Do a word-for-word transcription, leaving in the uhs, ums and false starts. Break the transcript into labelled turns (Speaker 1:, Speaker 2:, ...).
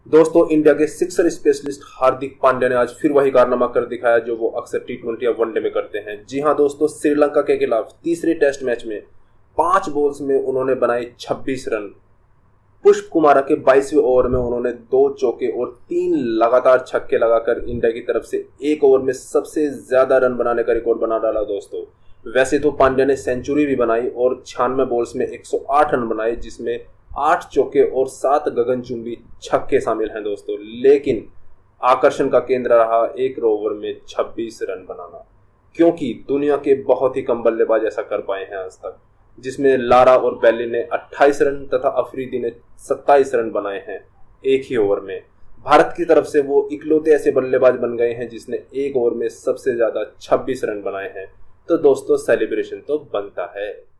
Speaker 1: दोस्तों, इंडिया के sixer specialist Hardik Pandya ने आज फिर वही कारनामा कर दिखाया जो वो अक्सर टी ट्वेंटी या वनडे में करते हैं। जी हां दोस्तों, श्रीलंका के खिलाफ तीसरे टेस्ट मैच में पांच बॉल्स में उन्होंने बनाए छब्बीस रन। पुष्प कुमारा के बाईसवें ओवर में उन्होंने दो चौके और तीन लगातार छक्के लगाकर इंडिया की तरफ से एक ओवर में सबसे ज्यादा रन बनाने का रिकॉर्ड बना डाला। दोस्तों, वैसे तो पांड्या ने सेंचुरी भी बनाई और छियानवे बॉल्स में एक सौ आठ रन बनाए, जिसमें आठ चौके और सात गगनचुंबी छक्के शामिल हैं। दोस्तों, लेकिन आकर्षण का केंद्र रहा एक ओवर में छब्बीस रन बनाना, क्योंकि दुनिया के बहुत ही कम बल्लेबाज ऐसा कर पाए हैं आज तक, जिसमें लारा और बेली ने अट्ठाईस रन तथा अफरीदी ने सत्ताईस रन बनाए हैं एक ही ओवर में। भारत की तरफ से वो इकलौते ऐसे बल्लेबाज बन गए हैं जिसने एक ओवर में सबसे ज्यादा छब्बीस रन बनाए हैं। तो दोस्तों, सेलिब्रेशन तो बनता है।